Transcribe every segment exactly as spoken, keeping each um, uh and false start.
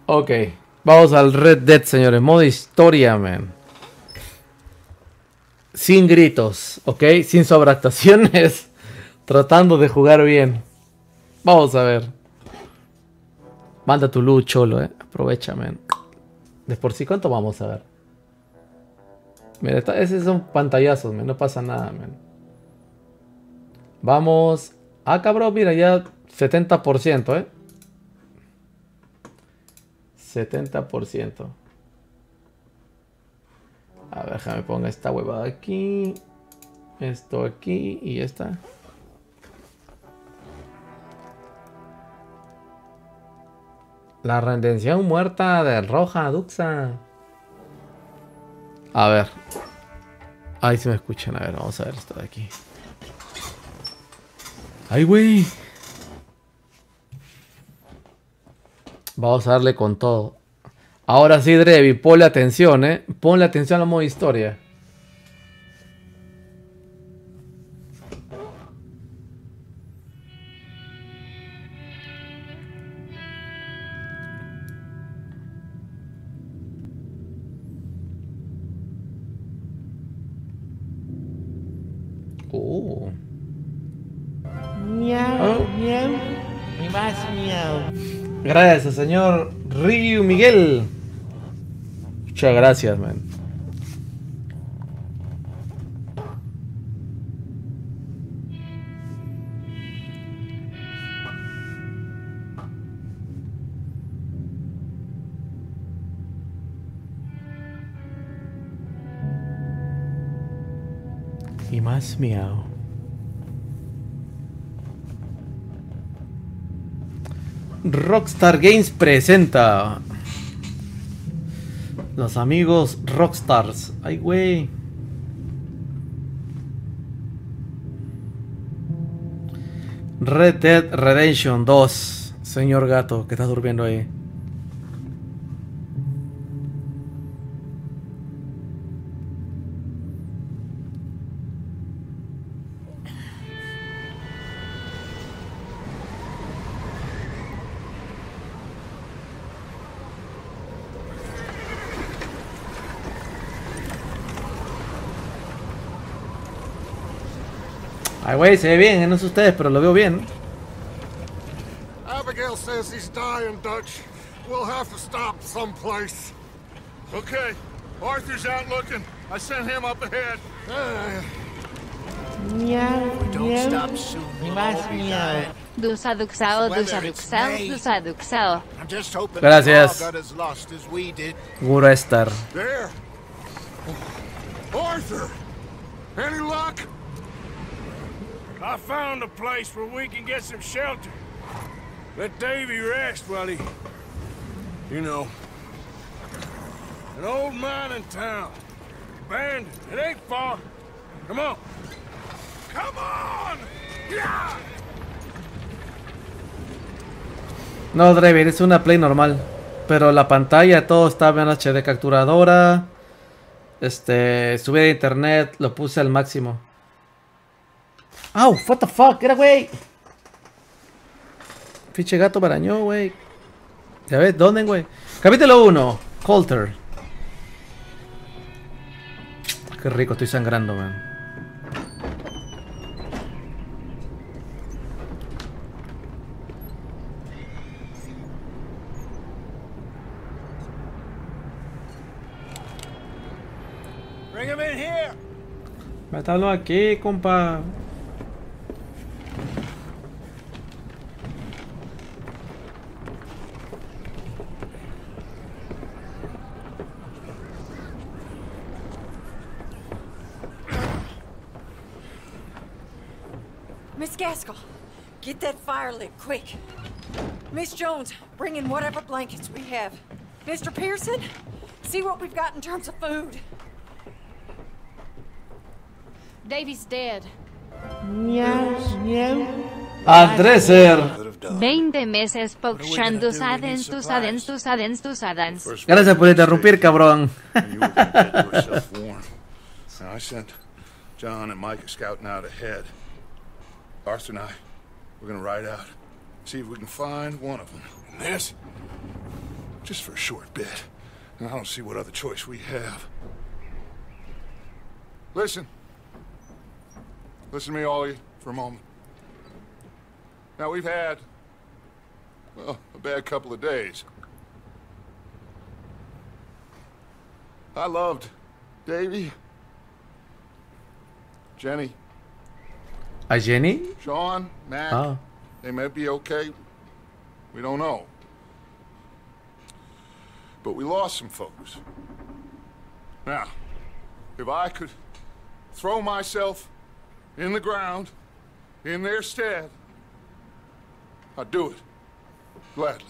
Ok, vamos al Red Dead, señores. Modo historia, man. Sin gritos, ok, sin sobreactuaciones. Tratando de jugar bien. Vamos a ver. Manda tu luz, cholo, eh. Aprovecha, man. De por sí, ¿cuánto vamos a ver? Mira, esta, esos son pantallazos, man. No pasa nada, man. Vamos. Ah, cabrón, mira, ya setenta por ciento, eh. setenta por ciento. A ver, déjame ponga esta huevada aquí. Esto aquí y esta. La redención muerta de Roja Duxa. A ver. Ahí sí me escuchan. A ver, vamos a ver esto de aquí. ¡Ay, güey! Vamos a darle con todo. Ahora sí, Drevi, ponle atención, eh. Ponle atención al modo historia. Oh. Miau, Oh. miau. Y más miau. Gracias, señor Ryu Miguel. Muchas gracias, man. Y más miau. Rockstar Games presenta los amigos Rockstars. Ay, güey. Red Dead Redemption dos. Señor gato, que estás durmiendo ahí. Ay, güey, se ve bien, no sé ustedes, pero lo veo bien. Abigail says he's dying, Dutch. We'll have to stop someplace. Okay, Arthur's out looking. I sent him up ahead. Uh, Miau, Don't miau. stop soon. Y We'll más all be miau. dying. Dusaduxao, Whether it's dusaduxao, May. dusaduxao. I'm just hoping Gracias. they all got as lost as we did. Gura Star. there. Arthur! Any luck? I found a place where we can get some shelter. Let Davy rest while he... You know. An old mining town. Abandoned. It ain't far. Come on. Come on! Yeah! No, Driver, es una Play normal. Pero la pantalla, todo está en H D capturadora. Este, subí de internet, lo puse al máximo. ¡Au! What the fuck, era güey. Pinche gato me arañó, güey. Ya ves, ¿dónde, güey? Capítulo uno, Coulter. Qué rico, estoy sangrando, man. Bring him in here! Mátalo aquí, compa. Miss Gaskell, get that fire lit, quick. Miss Jones, bring in whatever blankets we have. Mister Pearson, see what we've got in terms of food. Davy's dead. Miau, miau. Adresser. veinte meses pokshando sadens tu sadens tu sadens tu sadens. Gracias por interrumpir, cabrón. You were gonna get yourself warm. Now, I sent John and Mike scouting out ahead. Arthur and I, we're gonna ride out. See if we can find one of them. And this? Just for a short bit. And I don't see what other choice we have. Listen. Listen to me, all of you, for a moment. Now, we've had, well, a bad couple of days. I loved Davy, Jenny, ¿A Jenny? Sean, Mac. Ah. They may be okay. We don't know. But we lost some folks. Now, if I could throw myself in the ground in their stead, I'd do it. Gladly.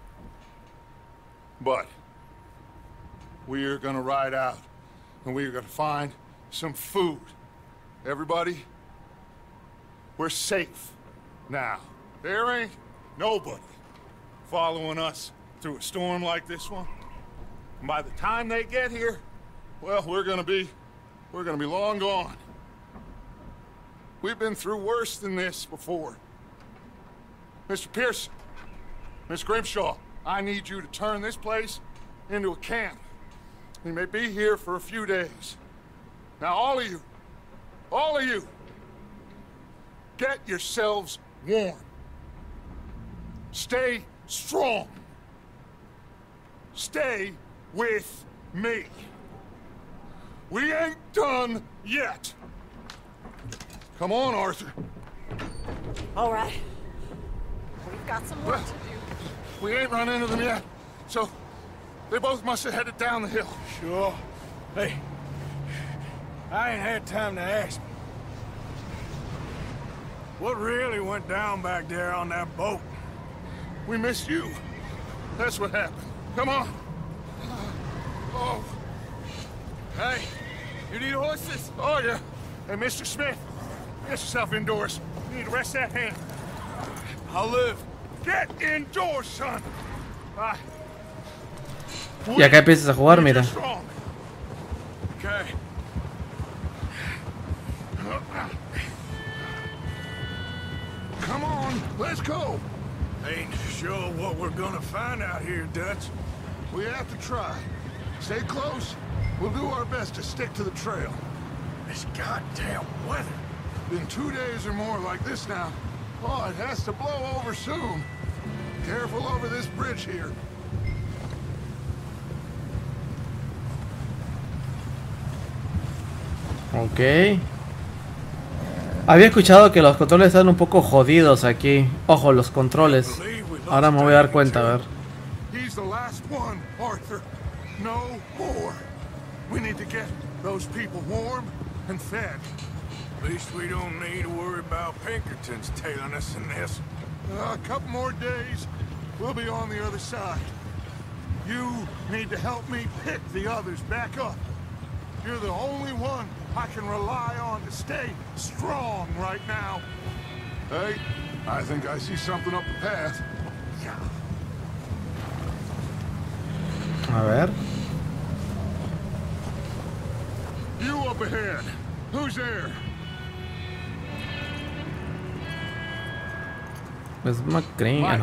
But we are gonna ride out and we are gonna find some food. Everybody, we're safe now. There ain't nobody following us through a storm like this one. And by the time they get here, well, we're gonna be, we're gonna be long gone. We've been through worse than this before. Mister Pearson, Miss Grimshaw, I need you to turn this place into a camp. We may be here for a few days. Now, all of you, all of you, get yourselves warm. Stay strong. Stay with me. We ain't done yet. Come on, Arthur. All right. We've got some work to do. We ain't run into them yet, so they both must have headed down the hill. Sure. Hey, I ain't had time to ask. What really went down back there on that boat? We missed you. That's what happened. Come on. Oh. Hey, you need horses? Oh, yeah. Hey, Mister Smith, get yourself indoors. You need to rest that hand. I'll live. Get indoors, son. Ah. Y acá empiezas a jugar, mira. Okay. Come on, let's go. Ain't sure what we're gonna find out here, Dutch. We have to try. Stay close. We'll do our best to stick to the trail. This goddamn weather. Been two days or more like this now. Oh, it has to blow over soon. Careful over this bridge here. Ok. Había escuchado que los controles están un poco jodidos aquí. Ojo, los controles. Ahora me voy a dar cuenta, a ver. He's the last one, Arthur. No more. We need to get those people warm and fed. At least we don't need to worry about Pinkertons tailing us in this. Uh, a couple more days, we'll be on the other side. You need to help me pick the others back up. You're the only one I can rely on to stay strong right now. Hey, I think I see something up the path. A ver. You up ahead. Who's there? Es McCrane. Ah, no.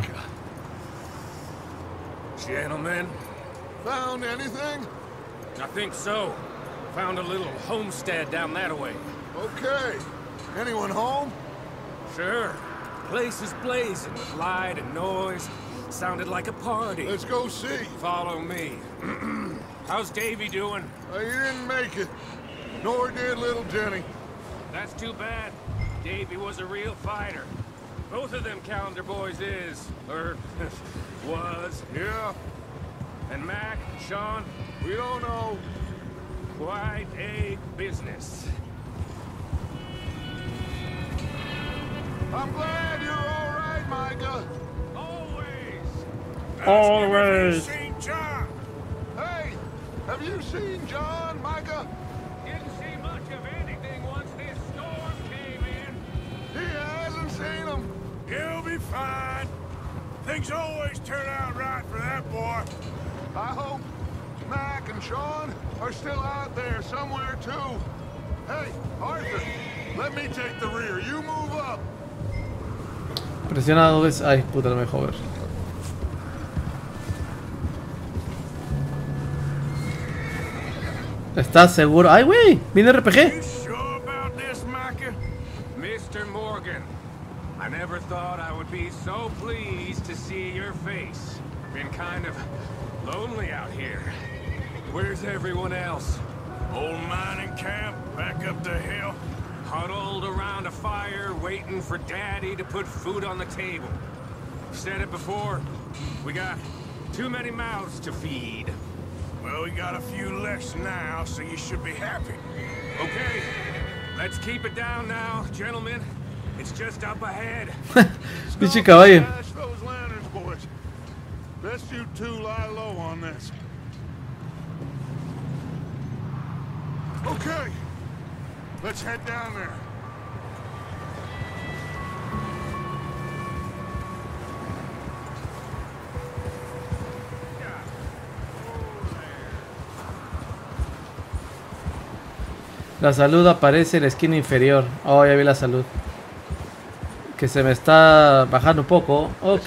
Gentlemen, Found anything? I think so. Found a little homestead down that way. Okay. Anyone home? Sure. Place is blazing with light and noise. Sounded like a party. Let's go see. Follow me. How's Davy doing? Uh, you didn't make it. Nor did little Jenny. That's too bad. Davy was a real fighter. Both of them Calendar boys is, or was. Yeah, And Mac, Sean, we don't know. quite a business. I'm glad you're all right, Micah. Always. Always. Saint John. Hey, have you seen John, Micah? Didn't see much of anything once this storm came in. He hasn't seen him. He'll be fine. Things always turn out right for that boy. I hope Mac and Sean are still out there somewhere, too. Hey, Arthur, let me take the rear. You move up. Presiona dos veces. Ay, puta, no me dejó ver. ¿Estás seguro? ¡Ay, güey! ¡Viene R P G! You sure about this, Micah? Mister Morgan, I never thought I would be so pleased to see your face. Been kind of lonely out here. Where's everyone else? Old mining camp, back up the hill. Huddled around a fire, waiting for Daddy to put food on the table. Said it before, we got too many mouths to feed. Well, we got a few less now, so you should be happy. Okay, let's keep it down now, gentlemen. It's just up ahead. Pinche caballo. Smash those lanterns, boys. Best you two lie low on this. Okay, let's head down there. La salud aparece en la esquina inferior. Oh, ya vi la salud. Que se me está bajando un poco. Ok.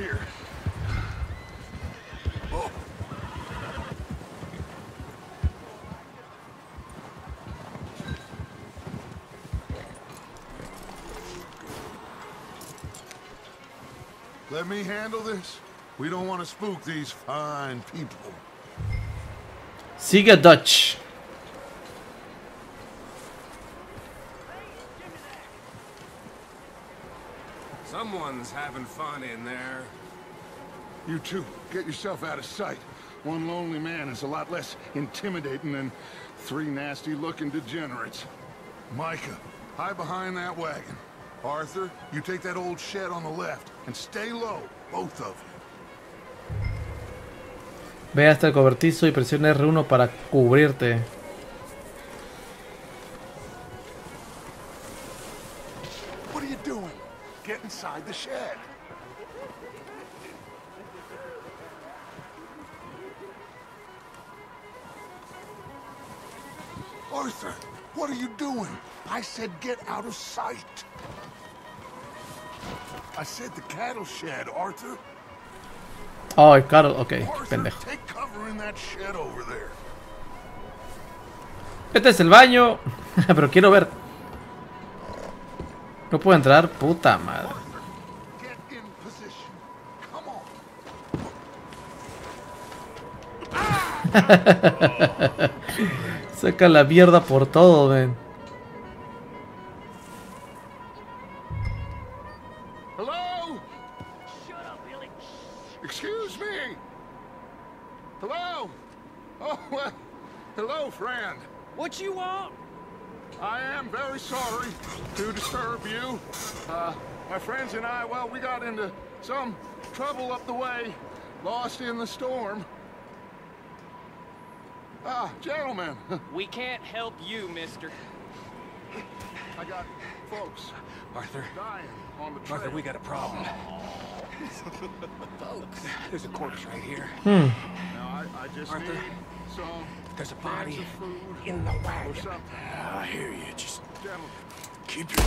Let me handle this. We don't want to spook these fine people. Sigue Dutch. Someone's having fun in there. You two, get yourself out of sight. One lonely man is a lot less intimidating than three nasty-looking degenerates. Micah, hide behind that wagon. Arthur, you take that old shed on the left, and stay low, both of you. Ve hasta el cobertizo y presiona R uno para cubrirte. What are you doing? Get inside the shed. Arthur, what are you doing? I said get out of sight. I said the cattle shed, Arthur. Oh, claro, ok, Arthur, pendejo. take cover in that shed over there. Este es el baño. Pero quiero ver. No puedo entrar, puta madre. Get in position. Come on. Saca la mierda por todo, ven. Hello? Shut up, Billy. Excuse me. Hello? Oh, well, hello, friend. What you want? I am very sorry to disturb you. Uh, my friends and I, well, we got into some trouble up the way, lost in the storm. Ah, gentlemen. We can't help you, mister. I got folks Arthur, dying on the trail. Arthur, we got a problem. Folks, there's a corpse right here. Hmm. Now, I, I just Arthur, need some there's a cans body of food in the or wagon. something. I hear you. Just Gentlemen. keep your...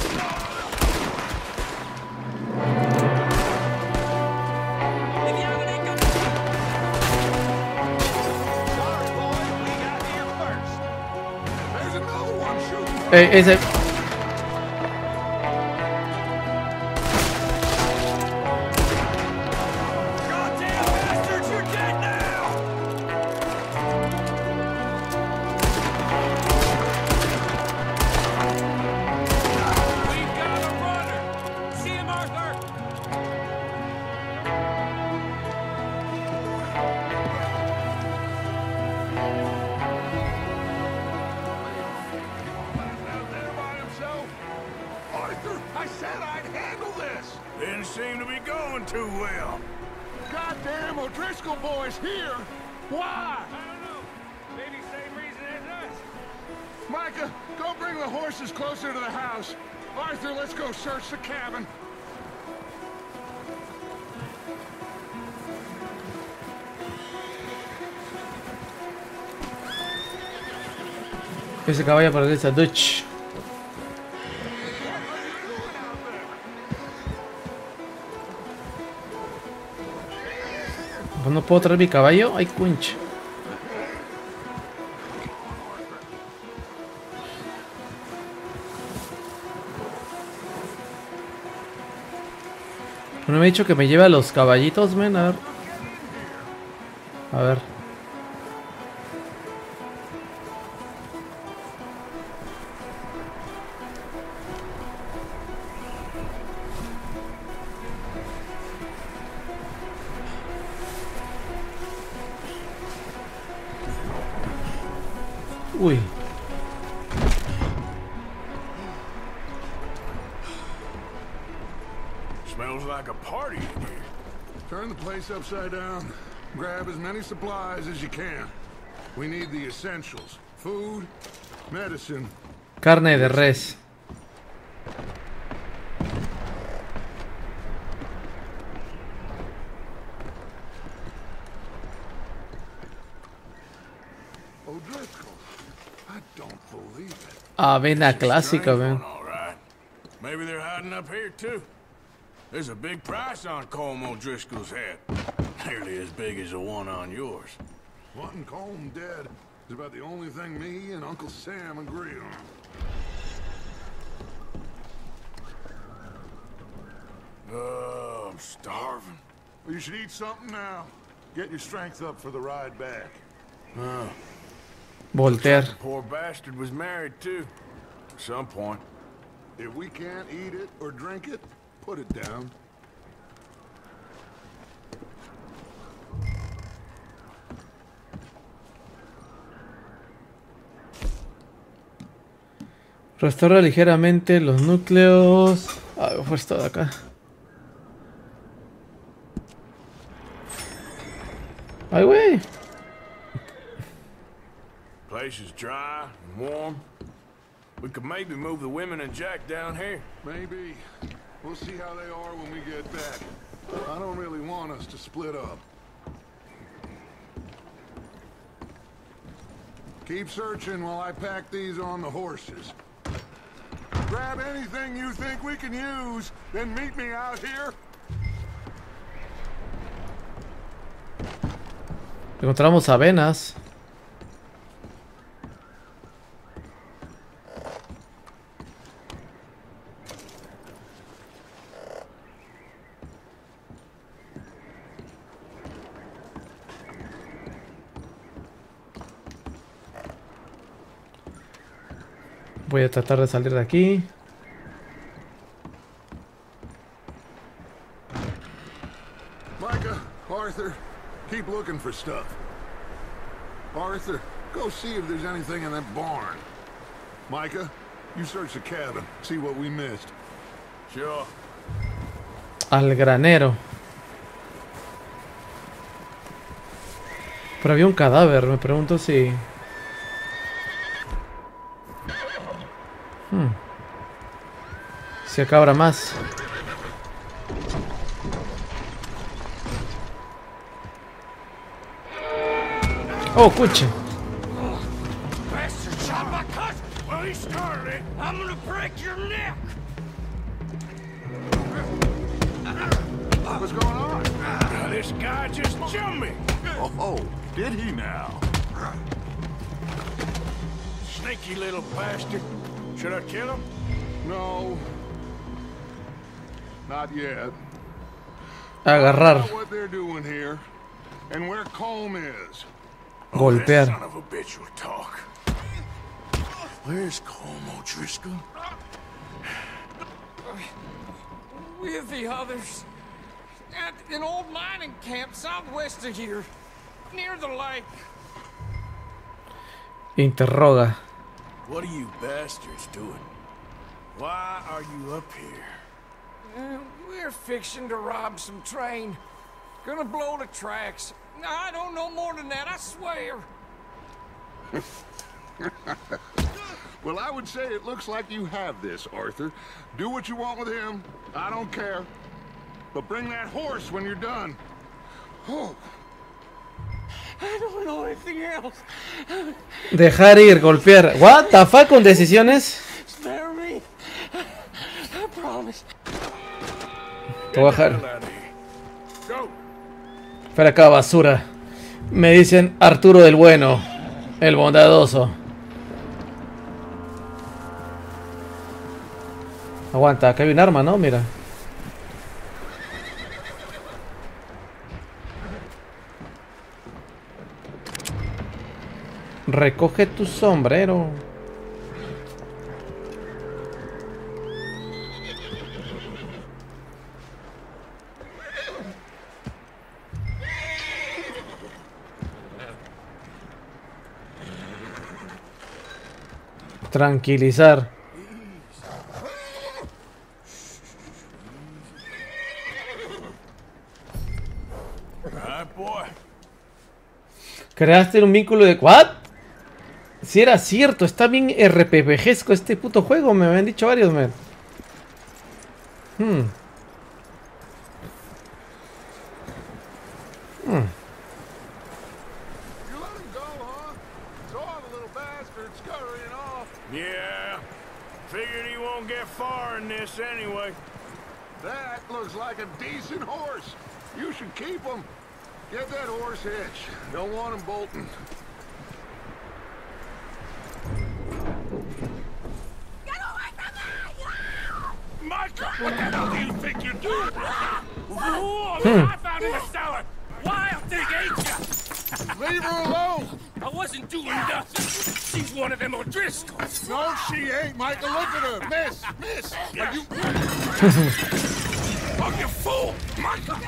There's another one shooting. Eh, ese. Goddamn bastards, you're dead now! We've got a runner! See him, Arthur! Out there by himself. Arthur, I said I'd handle this. Didn't seem to be going too well. Goddamn O'Driscoll boys here. Why? I don't know. Maybe same reason as us. Micah, go bring the horses closer to the house. Arthur, let's go search the cabin. Ese caballo parece a Dutch. Pues no puedo traer mi caballo. Ay, cunch. no me he dicho que me lleve a los caballitos, men. A ver. A ver. Uy. Smells like a party in here. Turn the place upside down. Grab as many supplies as you can. We need the essentials. Food, medicine. Carne de res. O'Driscoll. I don't believe it. Avena clásica, man. All right. Maybe they're hiding up here too. There's a big price on Colm O'Driscoll's head. Nearly as big as the one on yours. Wanting Colm dead is about the only thing me and Uncle Sam agree on. Oh, I'm starving. Well, you should eat something now. Get your strength up for the ride back. Oh. Voltaire. The poor bastard was married too. At some point. If we can't eat it or drink it, put it down. Restaura ligeramente los núcleos. Ah, fue esto de acá. Ay, güey. Place is dry and warm. We could maybe move the women and Jack down here. Maybe. We'll see how they are when we get back. I don't really want us to split up. Keep searching while I pack these on the horses. Grab anything you think we can use, then meet me out here. Encontramos avenas. Voy a tratar de salir de aquí. Micah, Arthur, keep looking for stuff. Arthur, go see if there's anything in that barn. Micah, you search the cabin, see what we missed. Sure. Al granero. Pero había un cadáver, me pregunto si... Hmm. Si acá habrá más. Oh, cuche. Bastard shot my cousin. Well, he started it. I'm gonna break your neck. What's going on? Now, this guy just jumped me. Oh, did he now? Sneaky little bastard. Should I kill him? No. Not yet. Agarrar. I don't know what they're doing here, and where Colm is. Golpear. Son of a bitch will talk. Where's Colm O'Driscoll? With the others. At an old mining camp southwest of here. Near the lake. Interroga. What are you bastards doing? Why are you up here? Uh, we're fixing to rob some train. Gonna blow the tracks. I don't know more than that, I swear. Well, I would say it looks like you have this, Arthur. Do what you want with him. I don't care. But bring that horse when you're done. Oh. I don't know anything else. Dejar ir, golpear. What the fuck con decisiones. Spare me. I promise. Te voy a dejar. Espera acá, basura. Me dicen Arturo del Bueno, el bondadoso. Aguanta, acá hay un arma, ¿no? Mira. Recoge tu sombrero. Tranquilizar. Creaste un vínculo de... ¿What? Si era cierto, está bien R P G-esco este puto juego, me habían dicho varios, man. Hmm. Hmm. Yeah, figured he won't get far in this anyway. That looks like a decent horse. You should keep him. Get that horse hitched. Don't want him bolting. Get away from me! Micah, what the hell do you think you're doing? Whoa, Hmm. I found in the cellar. Wild thing ate ya. Leave her alone. I wasn't doing nothing. She's one of them O'Driscolls. No, she ain't, Micah. Look at her. Miss, miss. Are you... Oh, you fool! Micah!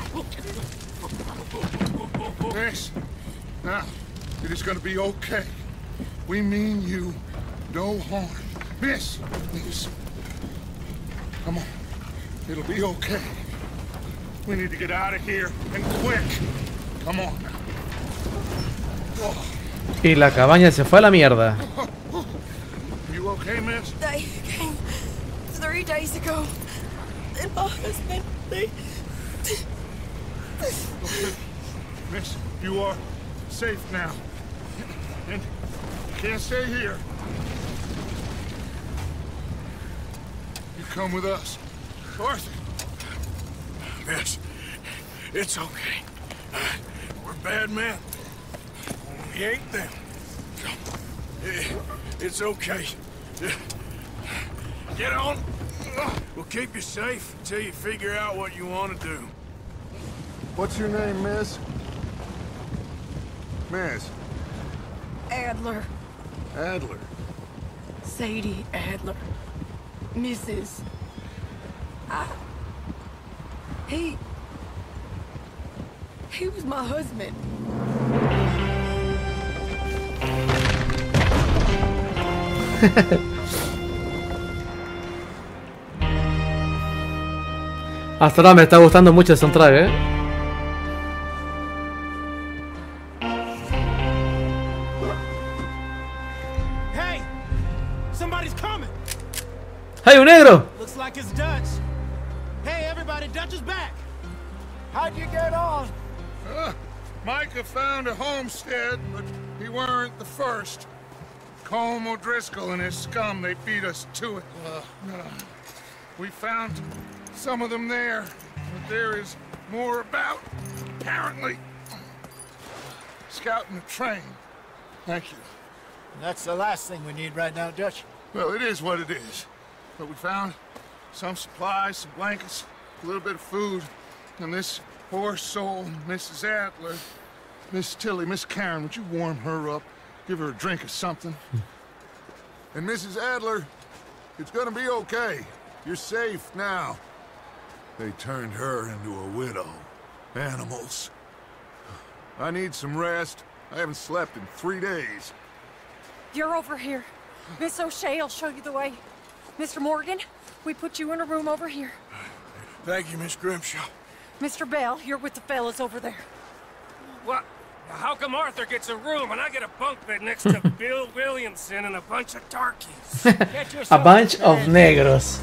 Miss, now, it is gonna be okay. We mean you no harm. Miss, miss. Come on. It'll be okay. We need to get out of here, and quick. Come on now. Whoa. Y la cabaña se fue a la mierda. You okay, miss? They came three days ago. And my husband, they... Okay. Miss, you are safe now. And you can't stay here. You come with us. Arthur. Miss, it's okay. Uh, we're bad men. We ain't them. Eh, It's okay. Eh, Get on. We'll keep you safe until you figure out what you want to do. What's your name, miss? Miss. Adler. Adler. Sadie Adler. Missus I... He... He was my husband. Hasta ahora me está gustando mucho el soundtrack, eh. Hey! Somebody's coming! ¡Hey, un negro! Looks like it's Dutch. Hey, everybody, Dutch is back! How'd you get on? Uh, Micah found a homestead, but he weren't the first. Colm O'Driscoll and his scum, they beat us to it. Uh, uh, we found some of them there, but there is more about, apparently. Scouting the train. Thank you. That's the last thing we need right now, Dutch. Well, it is what it is. But we found some supplies, some blankets, a little bit of food, and this poor soul, Missus Adler, Miss Tilly, Miss Karen, would you warm her up? Give her a drink or something. And Missus Adler, it's gonna be okay. You're safe now. They turned her into a widow. Animals. I need some rest. I haven't slept in three days. You're over here. Miss O'Shea will show you the way. Mister Morgan, we put you in a room over here. Thank you, Miss Grimshaw. Mister Bell, you're with the fellas over there. What? How come Arthur gets a room and I get a bunk bed next to Bill Williamson and a bunch of darkies? A bunch of negros.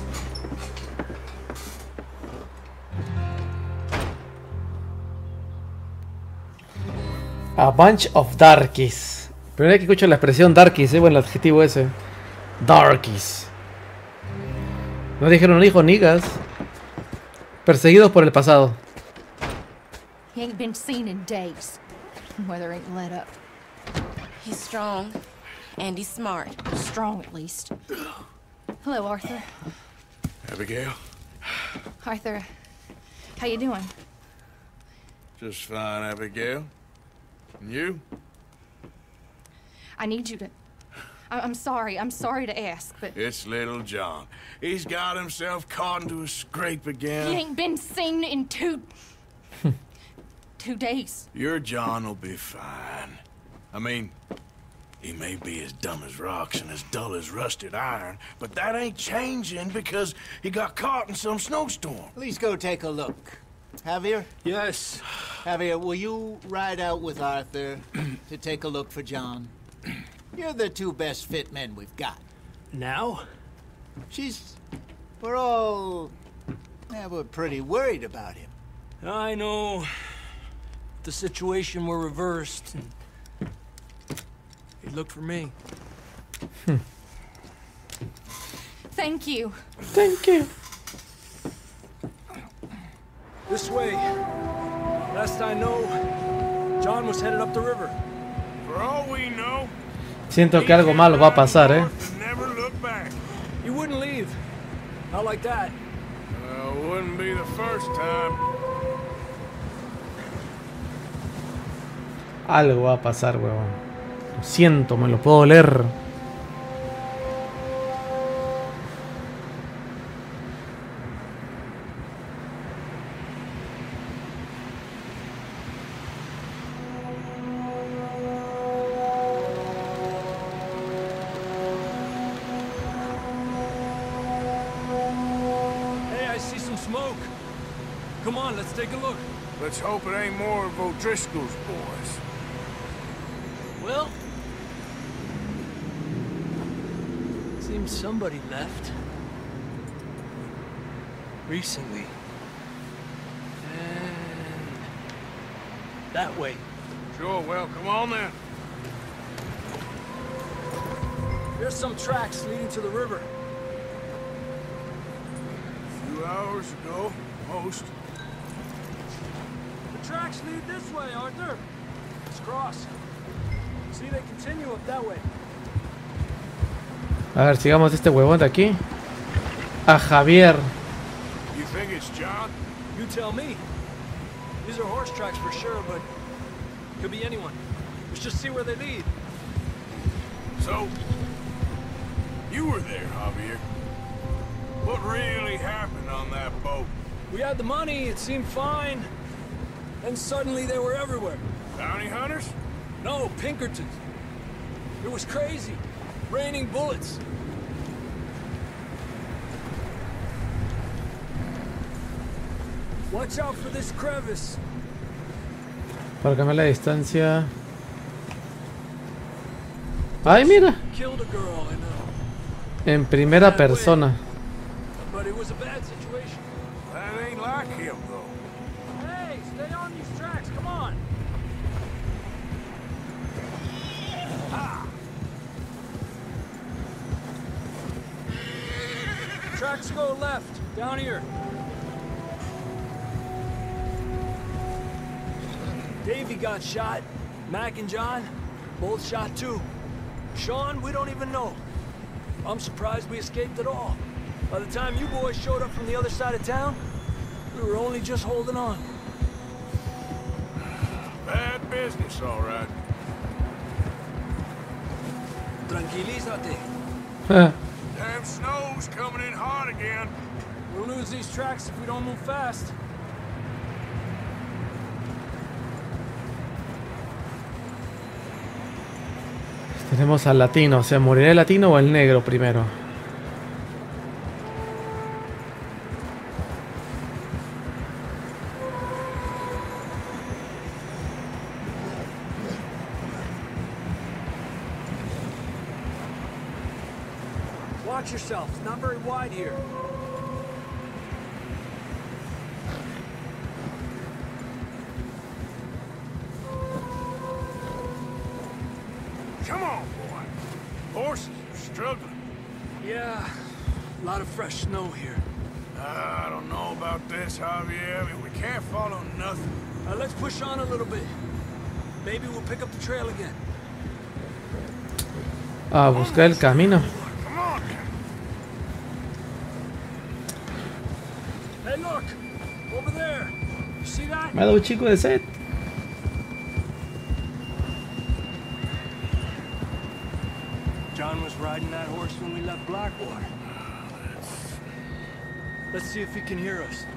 A bunch of darkies. Primera vez que escucho la expresión darkies, eh, bueno, el adjetivo ese. Darkies. No dijeron hijo niggas. Perseguidos por el pasado. He ain't been seen in days. Weather ain't let up. He's strong, and he's smart. Strong, at least. Hello, Arthur. Abigail? Arthur, how you doing? Just fine, Abigail. And you? I need you to... I I'm sorry. I'm sorry to ask, but... It's little John. He's got himself caught into a scrape again. He ain't been seen in two... two days. Your John will be fine. I mean, he may be as dumb as rocks and as dull as rusted iron, but that ain't changing because he got caught in some snowstorm. Please go take a look. Javier? Yes. Javier, will you ride out with Arthur to take a look for John? You're the two best fit men we've got. Now? She's... We're all... Yeah, we're pretty worried about him. I know. If the situation were reversed, and he'd look for me. Thank you. Thank you. This way. Last I know, John was headed up the river. For all we know, Siento que algo malo va a pasar, eh. never look back. He wouldn't leave. Not like that. Well, wouldn't be the first time. Algo va a pasar, huevón. Lo siento, me lo puedo leer. Come on, let's take a look. Let's hope it ain't more of O'Driscoll's boys. Well, seems somebody left. Recently. And that way. Sure, well, come on then. There's some tracks leading to the river. A few hours ago, most. The tracks lead this way, Arthur. Let's cross. See, they continue up that way. A ver, sigamos este huevón de aquí. A Javier. You think it's John? You tell me. These are horse tracks for sure, but could be anyone. Let's just see where they lead. So, you were there, Javier. What really happened on that boat? We had the money, it seemed fine. Then suddenly they were everywhere. Bounty hunters? No, Pinkertons. It was crazy. Raining bullets. Watch out for this crevice. Para cambiar la distancia. Ay, mira. Killed a girl in a... En primera persona. But it was a bad situation. That ain't like him, though. Hey, stay on these tracks, come on. Ah. Tracks go left, down here. Davey got shot. Mac and John, both shot too. Sean, we don't even know. I'm surprised we escaped at all. By the time you boys showed up from the other side of town, we were only just holding on. Bad business, all right. Tranquilízate. Damn snow's coming in hot again. We'll lose these tracks if we don't move fast. Tenemos al latino, o sea, ¿morirá el latino o el negro primero? Watch yourself, it's not very wide here. Come on, boy. Horses are struggling. Yeah, a lot of fresh snow here. Uh, I don't know about this, Javier. I mean, we can't follow nothing. Uh, let's push on a little bit. Maybe we'll pick up the trail again. A buscar el camino. Come on. Hey, look! Over there! You see that? Me ha dado un chico de sed. John was riding that horse when we left Blackwater. Let's see if he can hear us.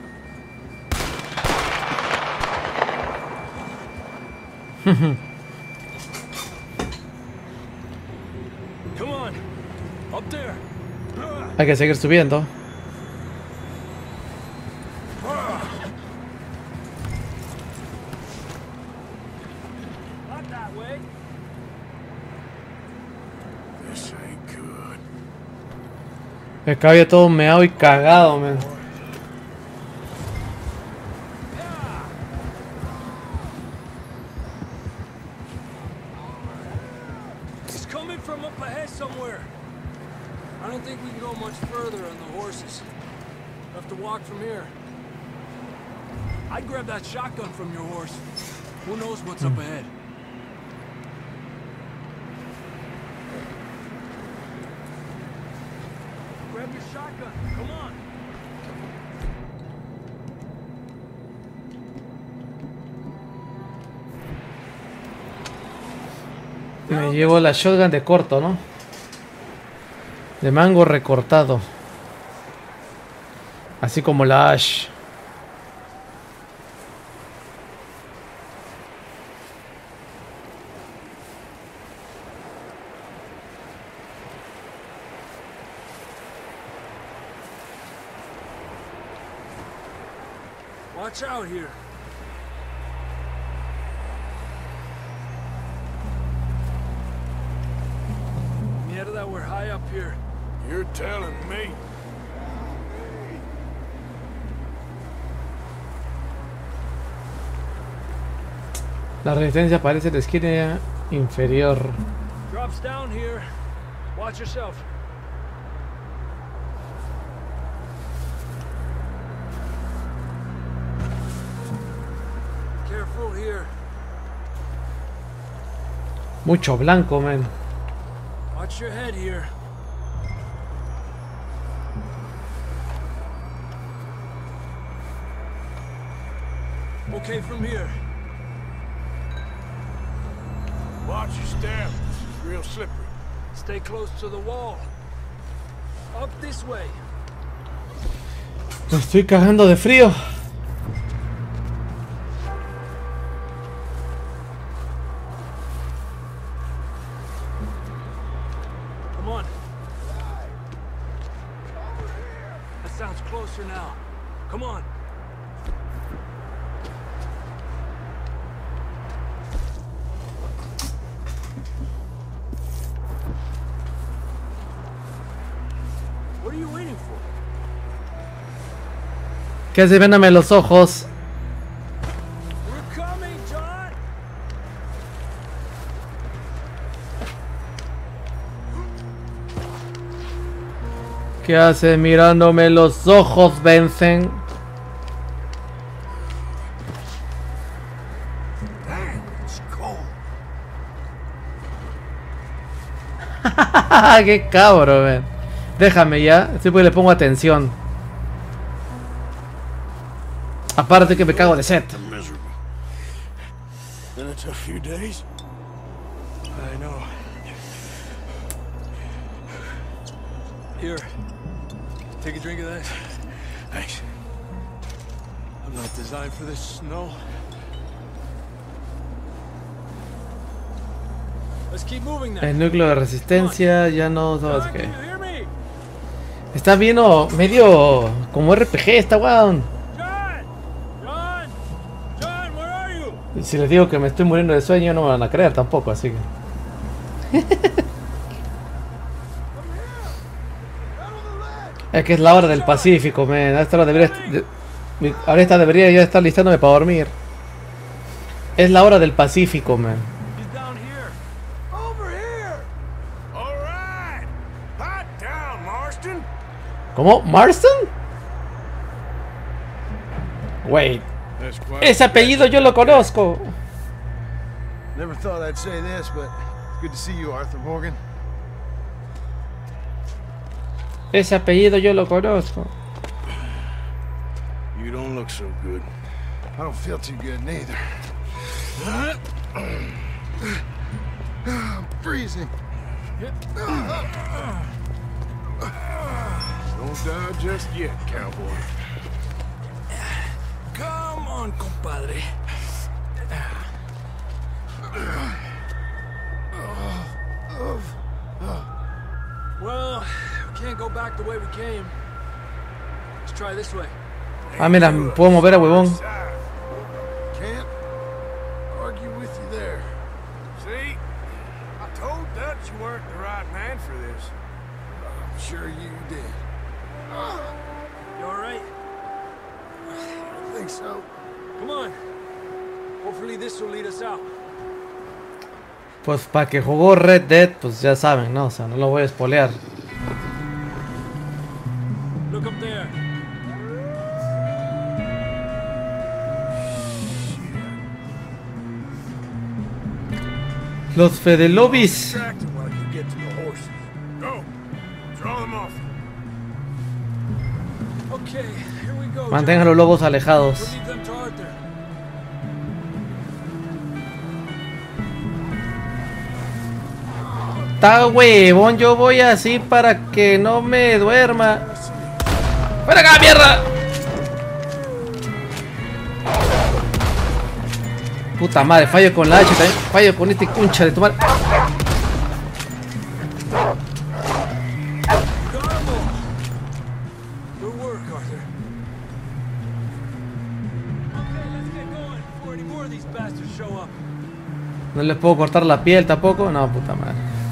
Come on, up there. Hay que seguir subiendo. Not that way. This ain't good. El caballo todo meado y cagado, man. It's coming from up ahead somewhere. I don't think we can go much further on the horses. We'll have to walk from here. I'd grab that shotgun from your horse. Who knows what's up ahead? Grab your shotgun. Come on. Me llevo la shotgun de corto, ¿no? De mango recortado. Así como la Ash. Watch out here. Mierda, we're high up here. You're telling me. La resistencia parece la esquina inferior. Drops down here. Watch yourself. Careful here. Mucho blanco, man. Watch your head here. Okay, from here. Watch your step. This is real slippery. Stay close to the wall. Up this way. Me estoy cagando de frío. Come on. That sounds closer now. Come on. What are you waiting for? ¿Qué hace? Véndame los ojos. We're coming, John. ¿Qué hace mirándome los ojos, Vincent? Dang, it's cold. Qué cabrón, man. Déjame ya, así pues le pongo atención. Aparte que me cago de sed. Miserable. Been a tough few days. I know. Here. Take a drink of that. Thanks. I'm not designed for this snow. Let's keep moving now. El núcleo de resistencia ya no sabes John, qué. can you hear me? Está viendo medio como R P G esta weón. John! John! John, where are you? Y si les digo que me estoy muriendo de sueño no me van a creer tampoco, así que. Es que es la hora del Pacífico, man. A esta hora debería, de, ahora esta debería ya estar listándome para dormir. Es la hora del Pacífico, man. He's down here. Over here. All right. Hot down, Marston. ¿Cómo? ¿Marston? Wait. That's quite Ese apellido yo lo conozco. Never thought I'd say this, but it's good to see you, Arthur Morgan. Ese apellido yo lo conozco. You don't look so good. I don't feel too good neither. I'm freezing. Don't die just yet, cowboy. Come on, compadre. Well, we can't go back the way we came. Let's try this way. Ah, mira, puedo mover a huevón. Can't argue with you there. See? I told Dutch you weren't the right man for this. I'm sure you did. You alright? I think so. Come on. Hopefully this will lead us out. Pues para que jugó Red Dead, pues ya saben, ¿no? O sea, no lo voy a spoilear. Look up there. Los Fedelobis. Go. Draw them off. Okay, here we go. Mantengan a los lobos alejados. We'll leave them to Arthur. Está huevón, yo voy así para que no me duerma. ¡Ven acá, mierda! Puta madre, fallo con la H también. Fallo con este concha de tu madre. No les puedo cortar la piel tampoco. No, puta madre.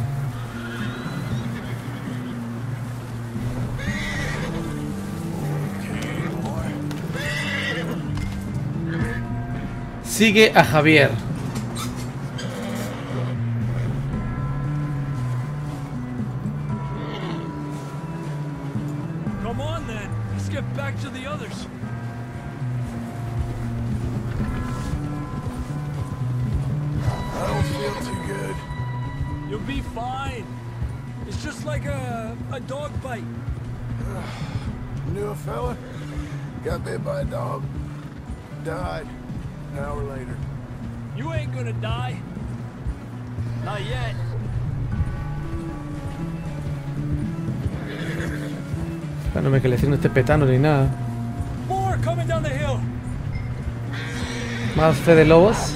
Sigue a Javier. Come on then. Let's get back to the others. I don't feel too good. You'll be fine. It's just like a a dog bite. Knew a fella? Got bit by a dog. Died. An hour later. You ain't gonna die. Not yet. Espérame que el vecino esté petando ni nada. More coming down the hill. Más fe de lobos.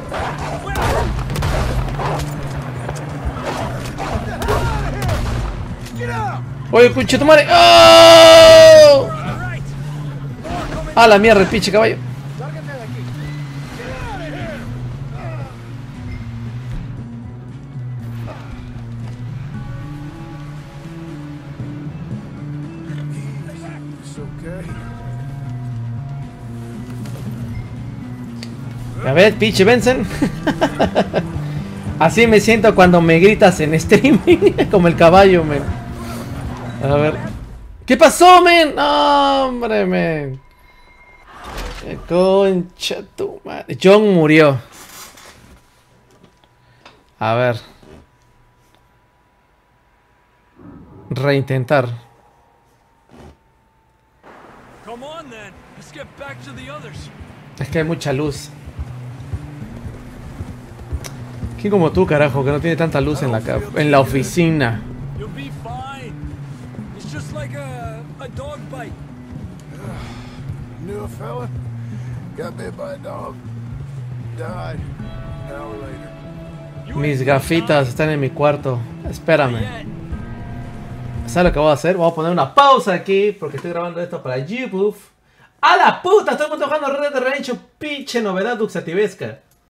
Oye, conche tu madre. ¡Oh! A la mierda, el pinche caballo. A ver, pinche Benson. Así me siento cuando me gritas en streaming. Como el caballo, men. A ver. ¿Qué pasó, men? No, hombre, men. Qué concha tu madre. John murió. A ver. Reintentar. Come on then. Let's get back to the others. Es que hay mucha luz. ¿Quién como tú, carajo, que no tiene tanta luz en la en la oficina? You'll be fine. It's just like a a dog bite. Knew a fella? Got bit by a dog. Died. An hour later. Mis gafitas están en mi cuarto. Espérame. ¿Sabes lo que voy a hacer? Voy a poner una pausa aquí porque estoy grabando esto para YouTube. ¡A la puta! Estoy jugando Red Dead Redemption, pinche novedad duxativesca.